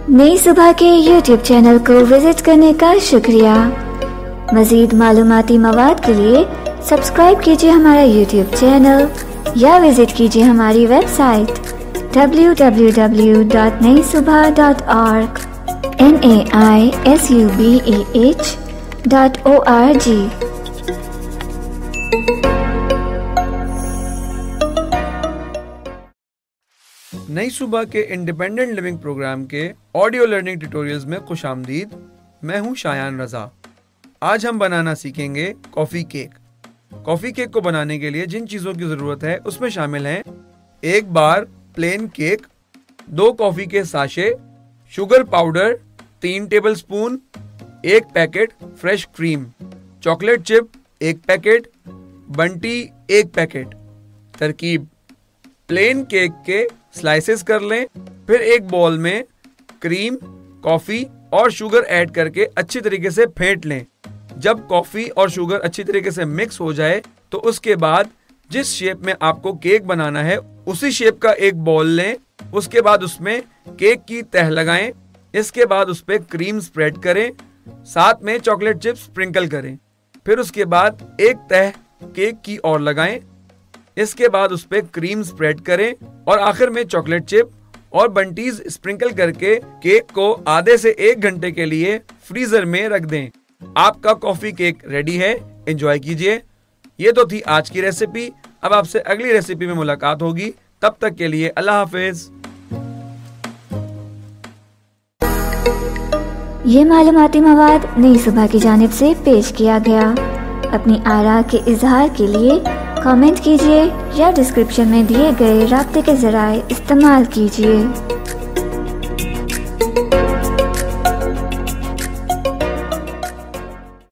नई सुबह के YouTube channel को विजिट करने का शुक्रिया। मज़ीद मालूमाती मवाद के लिए सब्सक्राइब कीजिए हमारा YouTube चैनल या विजिट कीजिए हमारी website www.naisubah.org naisubah.org। Nai Subah के इंडिपेंडेंट लिविंग प्रोग्राम के ऑडियो लर्निंग ट्यूटोरियल्स में खुशामदीद। मैं हूं शायान रजा। आज हम बनाना सीखेंगे कॉफ़ी केक। कॉफ़ी केक को बनाने के लिए जिन चीज़ों की ज़रूरत है उसमें शामिल हैं 1 बार प्लेन केक, 2 कॉफ़ी के साशे, sugar powder 3 tablespoon, 1 packet fresh cream, chocolate chip 1 packet, Bounty 1 packet. तरकीब: प्लेन केक के स्लाइसेस कर लें, फिर एक बाउल में क्रीम, कॉफ़ी और शुगर ऐड करके अच्छी तरीके से फेंट लें। जब कॉफ़ी और शुगर अच्छी तरीके से मिक्स हो जाए तो उसके बाद जिस शेप में आपको केक बनाना है उसी शेप का एक बाउल लें। उसके बाद उसमें केक की तह लगाएं। इसके बाद उस पर क्रीम स्प्रेड करें, साथ में चॉकलेट चिप्स स्प्रिंकल करें। फिर उसके बाद एक तह केक की और लगाएं। इसके बाद उस पर क्रीम स्प्रेड करें और आखिर में चॉकलेट चिप और बंटीज स्प्रिंकल करके केक को आधे से 1 घंटे के लिए फ्रीजर में रख दें। आपका कॉफी केक रेडी है। एंजॉय कीजिए। ये तो थी आज की रेसिपी। अब आपसे अगली रेसिपी में मुलाकात होगी। तब तक के लिए अल्लाह हाफिज। ये मालूमाती मवाद नई सुबह की जानिब से पेश किया गया। अपनी आरा के इजहार के लिए कमेंट कीजिए या डिस्क्रिप्शन में दिए गए राब्ते के ज़राए इस्तेमाल कीजिए।